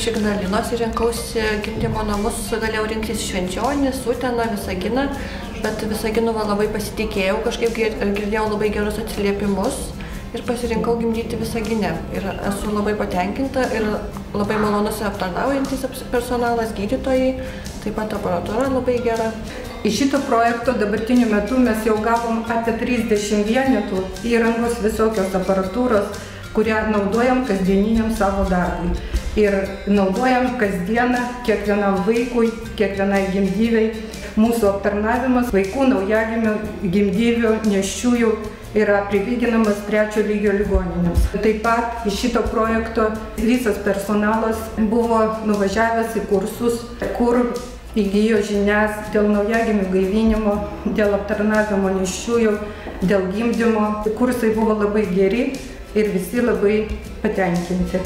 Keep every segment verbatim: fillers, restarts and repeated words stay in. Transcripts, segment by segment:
iš Ignalinos ir rinkausi gimdymo namus, galėjau rinktis Švenčionis, Uteną, Visaginą, bet Visaginu va labai pasitikėjau, kažkaip girdėjau labai gerus atsiliepimus ir pasirinkau gimdyti Visagine. Ir esu labai patenkinta ir labai malonus aptarnaujantis personalas, gydytojai, taip pat aparatūra labai gera. Iš šito projekto dabartiniu metu mes jau gavom apie trisdešimt vienetų įrangos visokios aparatūros, kurią naudojam kasdieniniam savo darbui. Ir naudojam kasdieną kiekvienam vaikui, kiekvienai gimdyvei. Mūsų aptarnavimas vaikų, naujagimių, gimdyvių, nėščiųjų yra prilyginamas trečio lygio ligoninėms. Taip pat iš šito projekto visas personalas buvo nuvažiavęs į kursus, kur įgijo žinias dėl naujagimių gaivinimo, dėl aptarnavimo nėščiųjų, dėl gimdymo. Kursai buvo labai geri ir visi labai patenkinti.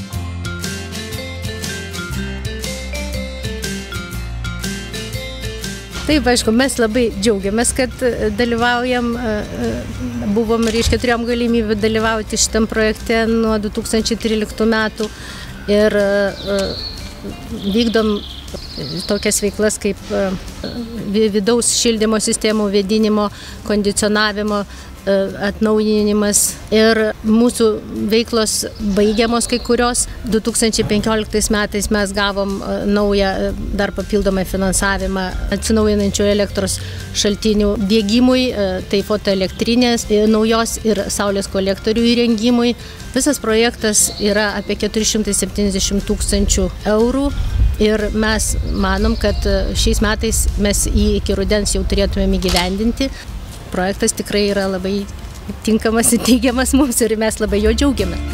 Taip, aišku, mes labai džiaugiamės, kad dalyvaujam, buvom, reiškia, turėjom galimybę dalyvauti šitam projekte nuo du tūkstančiai tryliktų metų ir vykdom tokias veiklas kaip vidaus šildymo sistemų vėdinimo, kondicionavimo atnaujinimas ir mūsų veiklos baigiamos kai kurios. du tūkstančiai penkioliktais metais mes gavom naują dar papildomą finansavimą atsinaujinančių elektros šaltinių diegimui, tai fotoelektrinės naujos ir saulės kolektorių įrengimui. Visas projektas yra apie keturi šimtai septyniasdešimt tūkstančių eurų ir mes manom, kad šiais metais mes jį iki rudens jau turėtumėm įgyvendinti. Projektas tikrai yra labai tinkamas ir teigiamas mums ir mes labai jo džiaugiamės.